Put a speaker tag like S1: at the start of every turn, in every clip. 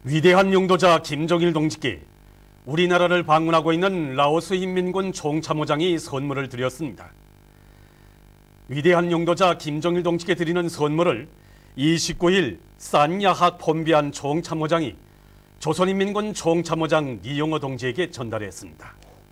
S1: 위대한 용도자 김정일 동지께 우리나라를 방문하고 있는 라오스 인민군 총참모장이 선물을 드렸습니다. 위대한 용도자 김정일 동지께 드리는 선물을 29일 산야학 폼비안 총참모장이 조선인민군 총참모장 이용호 동지에게 전달했습니다.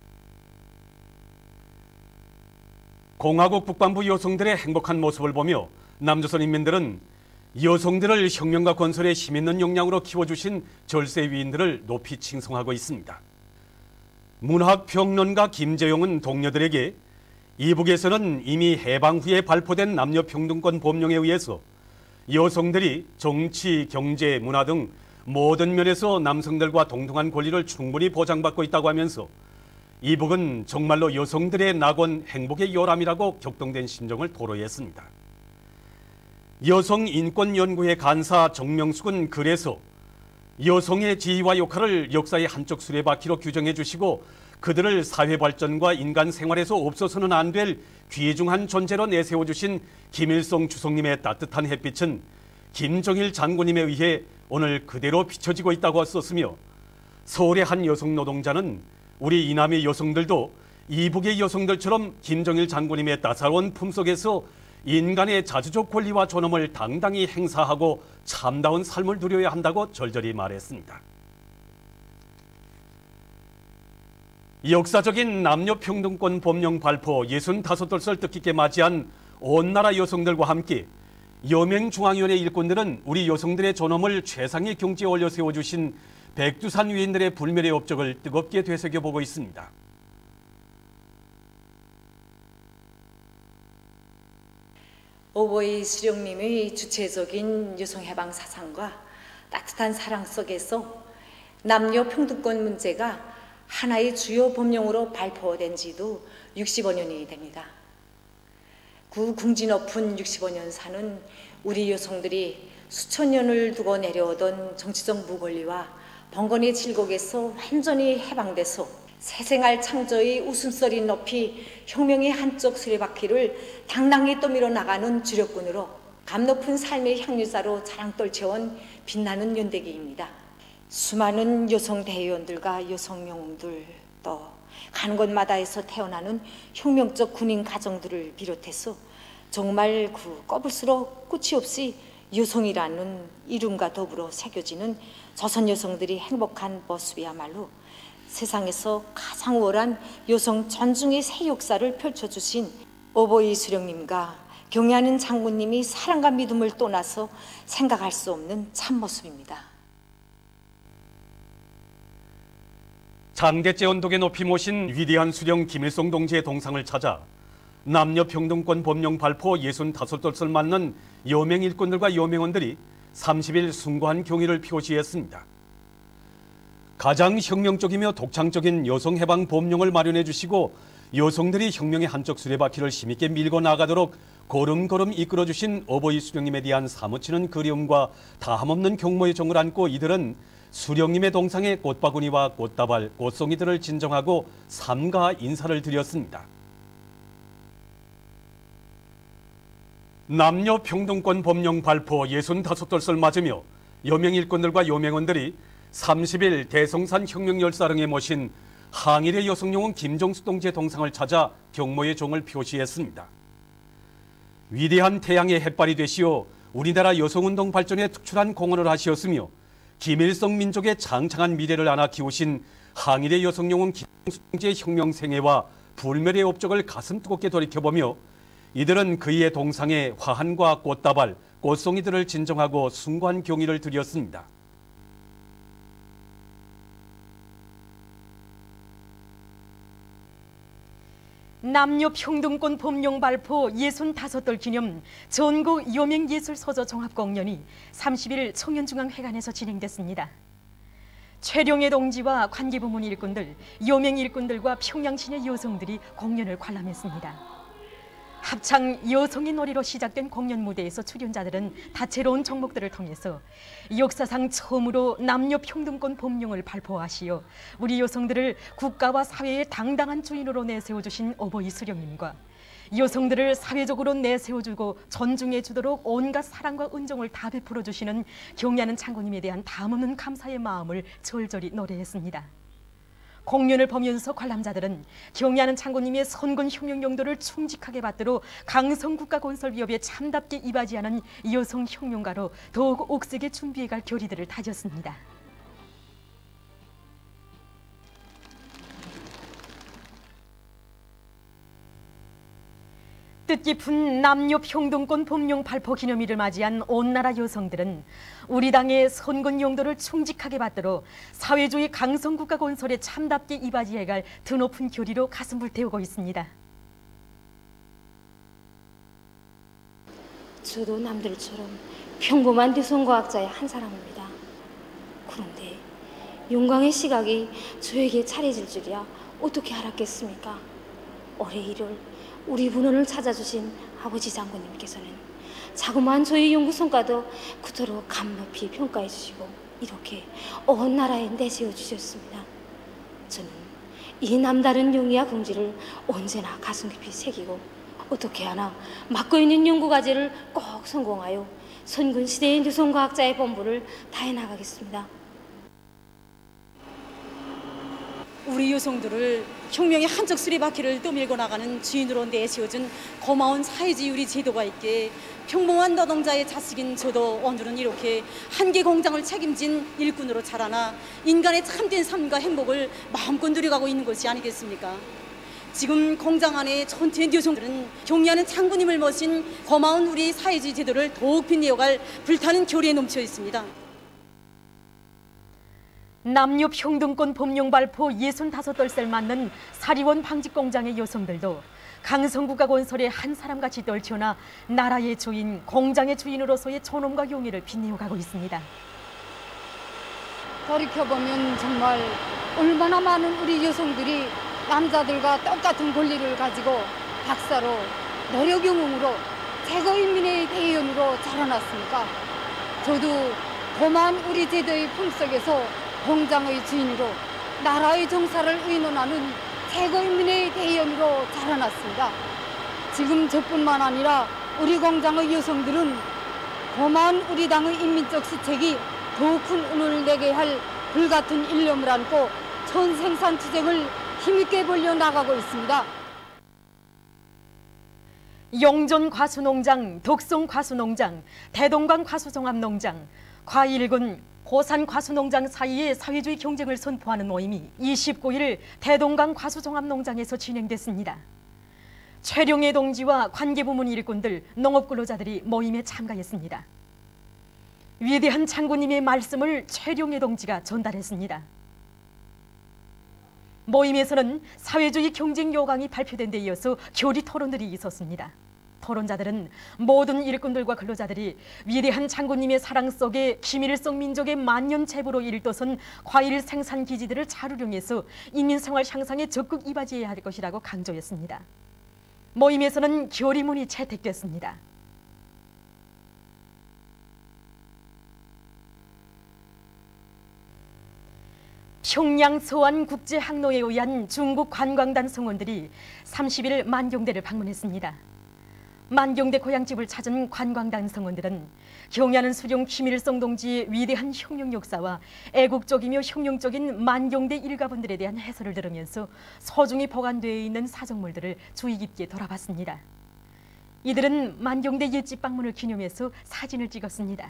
S1: 공화국 북반부 여성들의 행복한 모습을 보며 남조선 인민들은 여성들을 혁명과 건설에 힘있는 역량으로 키워주신 절세 위인들을 높이 칭송하고 있습니다. 문학평론가 김재용은 동료들에게 이북에서는 이미 해방 후에 발표된 남녀평등권 법령에 의해서 여성들이 정치, 경제, 문화 등 모든 면에서 남성들과 동등한 권리를 충분히 보장받고 있다고 하면서 이북은 정말로 여성들의 낙원 행복의 요람이라고 격동된 심정을 토로했습니다. 여성인권연구회 간사 정명숙은 글에서 여성의 지위와 역할을 역사의 한쪽 수레바퀴로 규정해 주시고 그들을 사회 발전과 인간 생활에서 없어서는 안 될 귀중한 존재로 내세워 주신 김일성 주석님의 따뜻한 햇빛은 김정일 장군님에 의해 오늘 그대로 비춰지고 있다고 썼으며, 서울의 한 여성 노동자는 우리 이남의 여성들도 이북의 여성들처럼 김정일 장군님의 따사로운 품속에서 인간의 자주적 권리와 존엄을 당당히 행사하고 참다운 삶을 누려야 한다고 절절히 말했습니다. 역사적인 남녀평등권 법령 발표 65돌을 뜻깊게 맞이한 온 나라 여성들과 함께 여명중앙위원회 일꾼들은 우리 여성들의 존엄을 최상의 경지에 올려 세워주신 백두산 위인들의 불멸의 업적을 뜨겁게 되새겨보고 있습니다.
S2: 오보이 수령님의 주체적인 여성해방 사상과 따뜻한 사랑 속에서 남녀평등권 문제가 하나의 주요 법령으로 발표된 지도 65년이 됩니다. 그 궁지 높은 65년사는 우리 여성들이 수천 년을 두고 내려오던 정치적 무권리와 번건의 질곡에서 완전히 해방돼서 새생활 창조의 웃음소리 높이 혁명의 한쪽 수레바퀴를 당당히 떠밀어 나가는 주력군으로 감높은 삶의 향유자로 자랑 떨쳐온 빛나는 연대기입니다. 수많은 여성 대의원들과 여성 영웅들, 또 가는 곳마다에서 태어나는 혁명적 군인 가정들을 비롯해서 정말 그 꼽을수록 끝이 없이 여성이라는 이름과 더불어 새겨지는 조선 여성들이 행복한 모습이야말로 세상에서 가장 우월한 여성 존중의 새 역사를 펼쳐주신 오보이 수령님과 경애하는 장군님이 사랑과 믿음을 떠나서 생각할 수 없는 참모습입니다.
S1: 장대째 언덕에 높이 모신 위대한 수령 김일성 동지의 동상을 찾아 남녀평등권 법령 발표 65돌을 맞는 여명 일꾼들과 여명원들이 30일 숭고한 경의를 표시했습니다. 가장 혁명적이며 독창적인 여성해방 법령을 마련해 주시고 여성들이 혁명의 한쪽 수레바퀴를 힘있게 밀고 나가도록 걸음걸음 이끌어 주신 어버이 수령님에 대한 사무치는 그리움과 다함없는 경모의 정을 안고 이들은 수령님의 동상에 꽃바구니와 꽃다발, 꽃송이들을 진정하고 삼가 인사를 드렸습니다. 남녀평등권 법령 발표 65돌을 맞으며 여명일꾼들과 여명원들이 30일 대성산 혁명열사릉에 모신 항일의 여성영웅 김정숙 동지의 동상을 찾아 경모의 종을 표시했습니다. 위대한 태양의 햇발이 되시어 우리나라 여성운동 발전에 특출한 공헌을 하시었으며 김일성 민족의 장창한 미래를 안아 키우신 항일의 여성영웅 김정숙 동지의 혁명 생애와 불멸의 업적을 가슴 뜨겁게 돌이켜보며 이들은 그의 동상에 화환과 꽃다발, 꽃송이들을 진정하고 숭고한 경의를 드렸습니다.
S3: 남녀평등권 법령 발표 65돌 기념 전국 여명예술서저 종합공연이 30일 청년중앙회관에서 진행됐습니다. 최룡해 동지와 관계부문 일꾼들, 여명 일꾼들과 평양시내 여성들이 공연을 관람했습니다. 합창 여성의 놀이로 시작된 공연 무대에서 출연자들은 다채로운 종목들을 통해서 역사상 처음으로 남녀평등권 법령을 발표하시어 우리 여성들을 국가와 사회의 당당한 주인으로 내세워주신 어버이 수령님과 여성들을 사회적으로 내세워주고 존중해주도록 온갖 사랑과 은종을 다 베풀어주시는 경리하는 장군님에 대한 담없는 감사의 마음을 절절히 노래했습니다. 공연을 보면서 관람자들은 경리하는 장군님의 선군 혁명 용도를 충직하게 받들어 강성국가 건설 위협에 참답게 이바지하는 여성 혁명가로 더욱 옥색에 준비해갈 결의들을 다졌습니다. 뜻깊은 남녀평등권 법령 발표 기념일을 맞이한 온 나라 여성들은 우리 당의 선군 용도를 충직하게 받들어 사회주의 강성국가 건설에 참답게 이바지해갈 드높은 결의로 가슴을 태우고 있습니다.
S4: 저도 남들처럼 평범한 뇌성과학자의 한 사람입니다. 그런데 용광의 시각이 저에게 차려질 줄이야 어떻게 알았겠습니까? 올해 1월 우리 분원을 찾아주신 아버지 장군님께서는 자그마한 저희 연구 성과도 그토록 감높이 평가해 주시고 이렇게 온 나라에 내세워 주셨습니다. 저는 이 남다른 용의와 긍지를 언제나 가슴 깊이 새기고 어떻게 하나 맡고 있는 연구 과제를 꼭 성공하여 선군 시대의 뇌성과학자의 본분을 다해 나가겠습니다.
S5: 우리 여성들을 혁명의 한쪽 수레바퀴를 떠밀고 나가는 주인으로 내세워준 고마운 사회주의 제도가 있기에 평범한 노동자의 자식인 저도 오늘은 이렇게 한계 공장을 책임진 일꾼으로 자라나 인간의 참된 삶과 행복을 마음껏 누려가고 있는 것이 아니겠습니까? 지금 공장 안에 전체 여성들은 경리하는 장군님을 모신 고마운 우리 사회주의 제도를 더욱 빛내어갈 불타는 결의에 넘쳐 있습니다.
S3: 남녀평등권 법령 발표 65돌을 맞는 사리원 방직공장의 여성들도 강성국가 건설의 한 사람같이 떨쳐나 나라의 주인, 공장의 주인으로서의 존엄과 용의를 빛내어가고 있습니다.
S6: 돌이켜보면 정말 얼마나 많은 우리 여성들이 남자들과 똑같은 권리를 가지고 박사로, 노력영웅으로, 최고인민의 대의원으로 자라났습니까? 저도 고마운 우리 제도의 품속에서 공장의 주인으로 나라의 정사를 의논하는 최고인민의 대의원으로 자라났습니다. 지금 저뿐만 아니라 우리 공장의 여성들은 고마운 우리 당의 인민적 시책이 더욱 큰 운을 내게 할 불같은 일념을 안고 전생산 투쟁을 힘있게 벌려 나가고 있습니다.
S3: 용전 과수농장, 덕성 과수농장, 대동강 과수종합농장, 과일군, 고산 과수농장 사이의 사회주의 경쟁을 선포하는 모임이 29일 대동강 과수종합농장에서 진행됐습니다. 최룡해 동지와 관계부문 일꾼들, 농업근로자들이 모임에 참가했습니다. 위대한 장군님의 말씀을 최룡해 동지가 전달했습니다. 모임에서는 사회주의 경쟁 요강이 발표된 데 이어서 교리 토론들이 있었습니다. 토론자들은 모든 일꾼들과 근로자들이 위대한 장군님의 사랑 속에 김일성 민족의 만년 제부로 일떠선 과일 생산 기지들을 잘 활용해서 인민생활 향상에 적극 이바지해야 할 것이라고 강조했습니다. 모임에서는 결의문이 채택됐습니다. 평양 서안 국제 항로에 의한 중국 관광단 성원들이 30일 만경대를 방문했습니다. 만경대 고향집을 찾은 관광단 성원들은 경야는 수령 김일성 동지의 위대한 혁명 역사와 애국적이며 혁명적인 만경대 일가분들에 대한 해설을 들으면서 소중히 보관되어 있는 사정물들을 주의 깊게 돌아봤습니다. 이들은 만경대 옛집 방문을 기념해서 사진을 찍었습니다.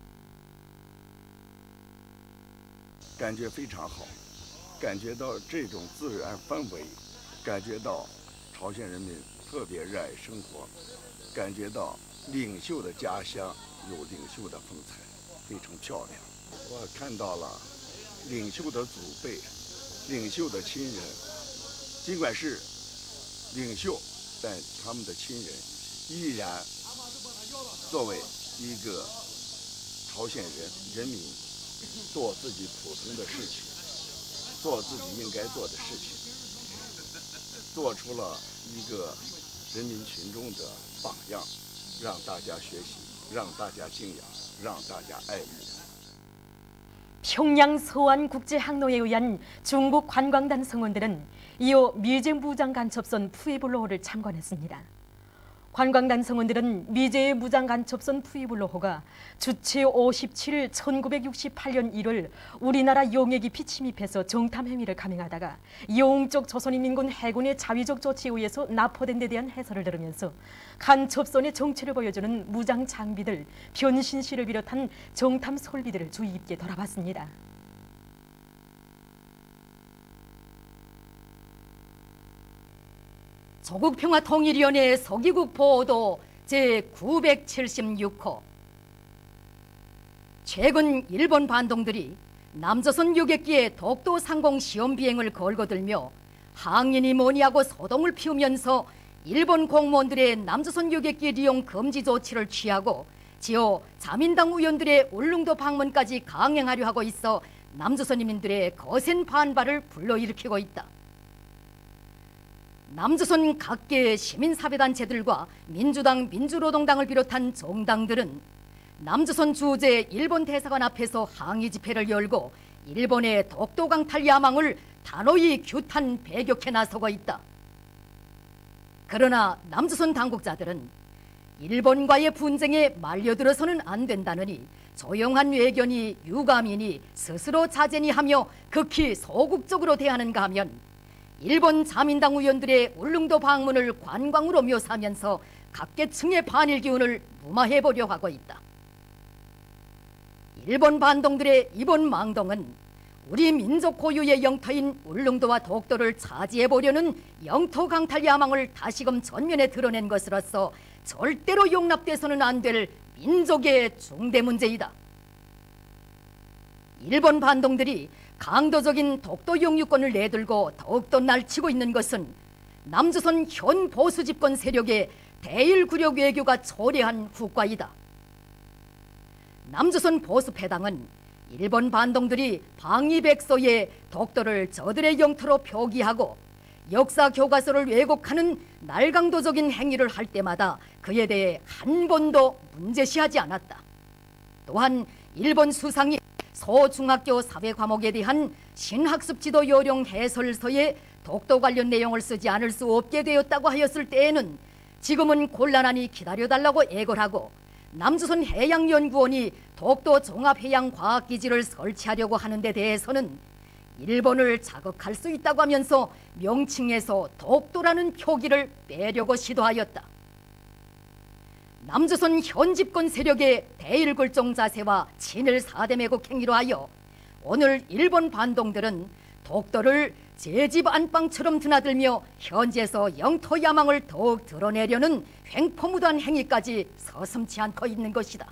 S7: 感觉非常好，感觉到这种自然氛围，感觉到朝鲜人民特别热爱生活，感觉到领袖的家乡有领袖的风采，非常漂亮。我看到了领袖的祖辈、领袖的亲人，尽管是领袖，但他们的亲人依然作为一个朝鲜人民。 做自己普通的事情，做自己应该做的事情，做出了一个人民群众的榜样，让大家学习，让大家敬仰，让大家爱慕。
S3: 평양 서안 국제 항로에 의한 중국 관광단 성원들은 이어 미쟁 부장 간첩선 푸에블로호를 참관했습니다. 관광단 성원들은 미제의 무장간첩선 투입을로호가 주체 57일 1968년 1월 우리나라 용해 깊이 침입해서 정탐 행위를 감행하다가 영적 조선인민군 해군의 자위적 조치에 의해서 납포된 데 대한 해설을 들으면서 간첩선의 정체를 보여주는 무장 장비들, 변신시를 비롯한 정탐 설비들을 주의 깊게 돌아봤습니다.
S8: 조국평화통일위원회 서기국 보도 제976호. 최근 일본 반동들이 남조선 요객기의 독도 상공 시험 비행을 걸거들며 항인이 뭐니하고 소동을 피우면서 일본 공무원들의 남조선 요객기利用 금지 조치를 취하고 지어 자민당 의원들의 울릉도 방문까지 강행하려 하고 있어 남조선인민들의 거센 반발을 불러일으키고 있다. 남조선 각계 시민사회단체들과 민주당, 민주노동당을 비롯한 정당들은 남조선 주재 일본 대사관 앞에서 항의 집회를 열고 일본의 독도 강탈 야망을 단호히 규탄 배격해 나서고 있다. 그러나 남조선 당국자들은 일본과의 분쟁에 말려들어서는 안 된다느니 조용한 외견이 유감이니 스스로 자제니 하며 극히 소극적으로 대하는가 하면 일본 자민당 의원들의 울릉도 방문을 관광으로 묘사하면서 각계층의 반일 기운을 무마해보려 하고 있다. 일본 반동들의 이번 망동은 우리 민족 고유의 영토인 울릉도와 독도를 차지해보려는 영토 강탈 야망을 다시금 전면에 드러낸 것으로서 절대로 용납돼서는 안 될 민족의 중대 문제이다. 일본 반동들이 강도적인 독도 영유권을 내들고 더욱더 날치고 있는 것은 남조선 현 보수 집권 세력의 대일구력 외교가 초래한 후과이다. 남조선 보수패당은 일본 반동들이 방위백서에 독도를 저들의 영토로 표기하고 역사 교과서를 왜곡하는 날강도적인 행위를 할 때마다 그에 대해 한 번도 문제시하지 않았다. 또한 일본 수상이 소중학교 사회 과목에 대한 신학습 지도 요령 해설서에 독도 관련 내용을 쓰지 않을 수 없게 되었다고 하였을 때에는 지금은 곤란하니 기다려달라고 애걸하고 남조선 해양연구원이 독도 종합해양과학기지를 설치하려고 하는 데 대해서는 일본을 자극할 수 있다고 하면서 명칭에서 독도라는 표기를 빼려고 시도하였다. 남조선 현 집권 세력의 대일굴종 자세와 친일 사대매국 행위로 하여 오늘 일본 반동들은 독도를 제 집 안방처럼 드나들며 현지에서 영토 야망을 더욱 드러내려는 횡포무도한 행위까지 서슴지 않고 있는 것이다.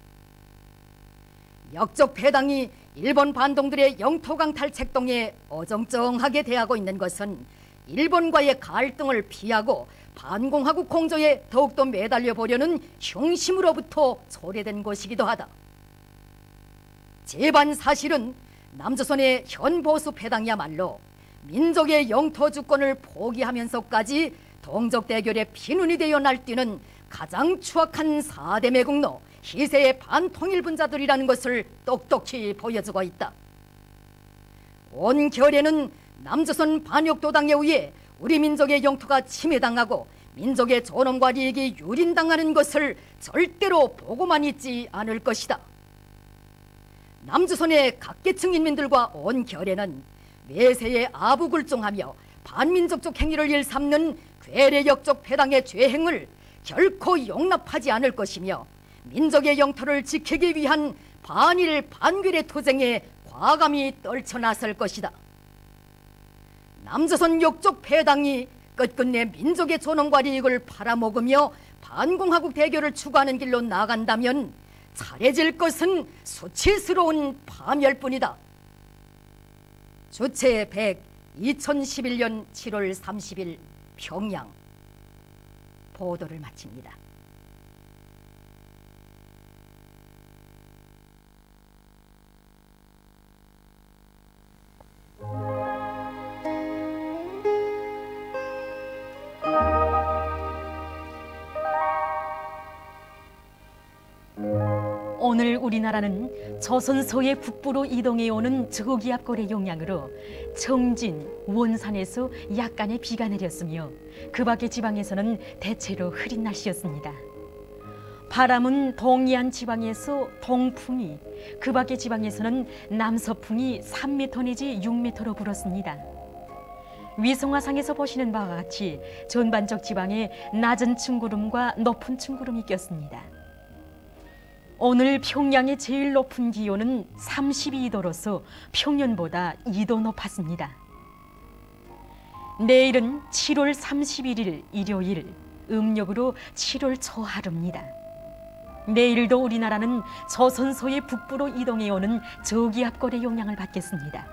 S8: 역적 패당이 일본 반동들의 영토 강탈 책동에 어정쩡하게 대하고 있는 것은 일본과의 갈등을 피하고 반공화국 공조에 더욱더 매달려 보려는 흉심으로부터 초래된 것이기도 하다. 제반 사실은 남조선의 현 보수 패당이야말로 민족의 영토 주권을 포기하면서까지 동족 대결의 피눈이 되어 날뛰는 가장 추악한 사대 매국노 희세의 반통일분자들이라는 것을 똑똑히 보여주고 있다. 온 결에는 남조선 반역도당에 의해 우리 민족의 영토가 침해당하고 민족의 존엄과利益이 유린당하는 것을 절대로 보고만 있지 않을 것이다. 남조선의 각계층 인민들과 온 결에는 매세에 아부굴종하며 반민족적 행위를 일삼는 괴뢰역적 패당의 죄행을 결코 용납하지 않을 것이며 민족의 영토를 지키기 위한 반일 반괴뢰 투쟁에 과감히 떨쳐나설 것이다. 남조선 역적 패당이 끝끝내 민족의 존엄과利益을 팔아먹으며 반공화국 대결을 추구하는 길로 나간다면 잘해질 것은 수치스러운 파멸뿐이다. 주체 100 2011년 7월 30일 평양. 보도를 마칩니다.
S3: 오늘 우리나라는 조선 서해 북부로 이동해 오는 저기압골의 영향으로 청진, 원산에서 약간의 비가 내렸으며 그 밖의 지방에서는 대체로 흐린 날씨였습니다. 바람은 동해안 지방에서 동풍이, 그 밖의 지방에서는 남서풍이 3m 내지 6m로 불었습니다. 위성화상에서 보시는 바와 같이 전반적 지방에 낮은 층구름과 높은 층구름이 꼈습니다. 오늘 평양의 제일 높은 기온은 32도로서 평년보다 2도 높았습니다. 내일은 7월 31일 일요일, 음력으로 7월 초하루입니다. 내일도 우리나라는 조선 서해 북부로 이동해 오는 저기압골의 영향을 받겠습니다.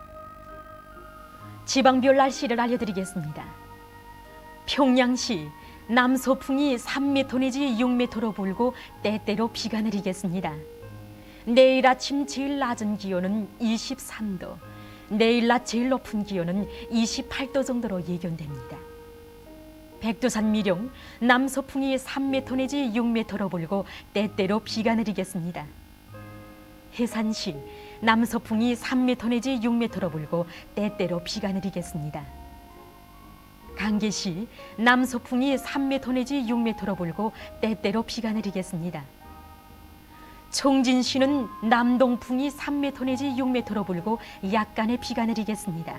S3: 지방별 날씨를 알려드리겠습니다. 평양시 남서풍이 3m 내지 6m로 불고 때때로 비가 내리겠습니다. 내일 아침 제일 낮은 기온은 23도, 내일 낮 제일 높은 기온은 28도 정도로 예견됩니다. 백두산 미령 남서풍이 3m 내지 6m로 불고 때때로 비가 내리겠습니다. 해산시 남서풍이 3m 내지 6m로 불고 때때로 비가 내리겠습니다. 강계시 남서풍이 3m 내지 6m로 불고 때때로 비가 내리겠습니다. 청진시는 남동풍이 3m 내지 6m로 불고 약간의 비가 내리겠습니다.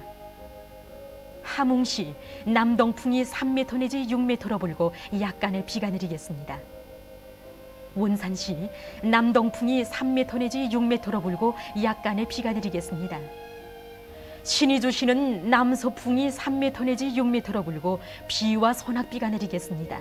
S3: 함흥시 남동풍이 3m 내지 6m로 불고 약간의 비가 내리겠습니다. 원산시 남동풍이 3m 내지 6m로 불고 약간의 비가 내리겠습니다. 신의주시는 남서풍이 3m 내지 6m로 불고 비와 소낙비가 내리겠습니다.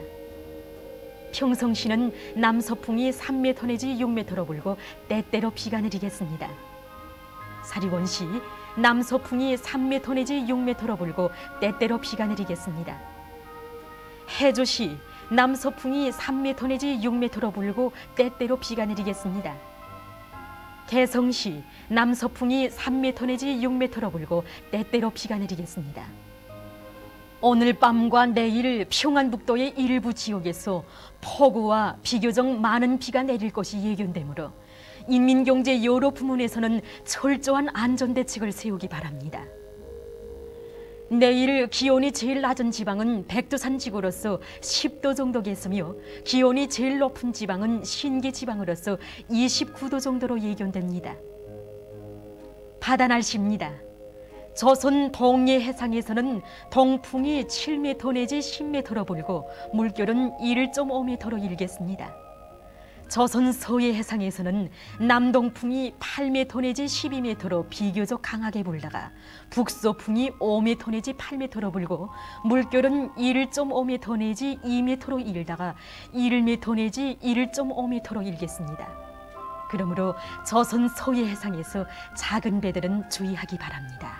S3: 평성시는 남서풍이 3m 내지 6m로 불고 때때로 비가 내리겠습니다. 사리원시 남서풍이 3m 내지 6m로 불고 때때로 비가 내리겠습니다. 해주시 남서풍이 3m 내지 6m로 불고 때때로 비가 내리겠습니다. 개성시 남서풍이 3m 내지 6m로 불고 때때로 비가 내리겠습니다. 오늘 밤과 내일 평안북도의 일부 지역에서 폭우와 비교적 많은 비가 내릴 것이 예견되므로 인민경제 여러 부문에서는 철저한 안전대책을 세우기 바랍니다. 내일 기온이 제일 낮은 지방은 백두산 지구로서 10도 정도겠으며 기온이 제일 높은 지방은 신기 지방으로서 29도 정도로 예견됩니다. 바다 날씨입니다. 조선 동해 해상에서는 동풍이 7m 내지 10m로 불고 물결은 1.5m로 일겠습니다. 조선 서해 해상에서는 남동풍이 8m 내지 12m로 비교적 강하게 불다가 북서풍이 5m 내지 8m로 불고 물결은 1.5m 내지 2m로 일다가 1m 내지 1.5m로 일겠습니다. 그러므로 조선 서해 해상에서 작은 배들은 주의하기 바랍니다.